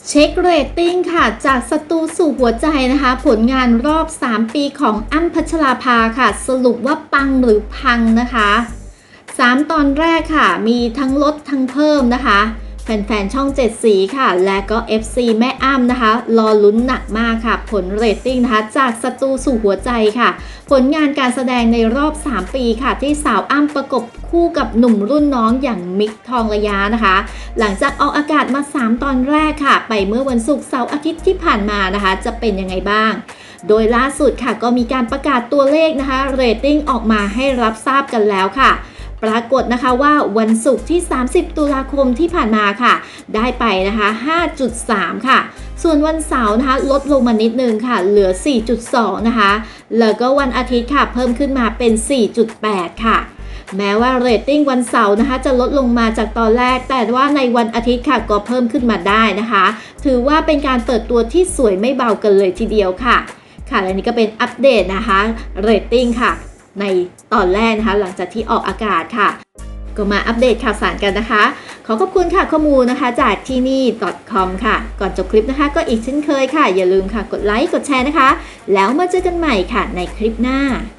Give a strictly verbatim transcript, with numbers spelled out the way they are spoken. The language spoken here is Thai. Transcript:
เช็คเรตติ้งค่ะจากศัตรูสู่หัวใจนะคะผลงานรอบสามปีของอ้ำพัชราภาค่ะสรุปว่าปังหรือพังนะคะสามตอนแรกค่ะมีทั้งลดทั้งเพิ่มนะคะแฟนๆช่องเจ็ดสีค่ะและก็ เอฟ ซี แม่อ้ำนะคะรอลุ้นหนักมากค่ะผลเรตติ้งนะคะจากศัตรูสู่หัวใจค่ะผลงานการแสดงในรอบสามปีค่ะที่สาวอ้ำประกบคู่กับหนุ่มรุ่นน้องอย่างมิกทองระยะนะคะหลังจากออกอากาศมาสามตอนแรกค่ะไปเมื่อวันศุกร์เสาร์อาทิตย์ที่ผ่านมานะคะจะเป็นยังไงบ้างโดยล่าสุดค่ะก็มีการประกาศตัวเลขนะคะเรตติ้งออกมาให้รับทราบกันแล้วค่ะปรากฏนะคะว่าวันศุกร์ที่สามสิบตุลาคมที่ผ่านมาค่ะได้ไปนะคะ ห้าจุดสาม ค่ะส่วนวันเสาร์นะคะลดลงมานิดนึงค่ะเหลือ สี่จุดสอง นะคะแล้วก็วันอาทิตย์ค่ะเพิ่มขึ้นมาเป็น สี่จุดแปด ค่ะแม้ว่าเรตติ้งวันเสาร์นะคะจะลดลงมาจากตอนแรกแต่ว่าในวันอาทิตย์ค่ะก็เพิ่มขึ้นมาได้นะคะถือว่าเป็นการเปิดตัวที่สวยไม่เบากันเลยทีเดียวค่ะค่ะและนี่ก็เป็นอัปเดตนะคะเรตติ้งค่ะในตอนแรกนะคะหลังจากที่ออกอากาศค่ะก็มาอัปเดตข่าวสารกันนะคะขอขอบคุณค่ะข้อมูลนะคะจากที่นี่ .com ค่ะก่อนจบคลิปนะคะก็อีกเช่นเคยค่ะอย่าลืมค่ะกดไลค์กดแชร์นะคะแล้วมาเจอกันใหม่ค่ะในคลิปหน้า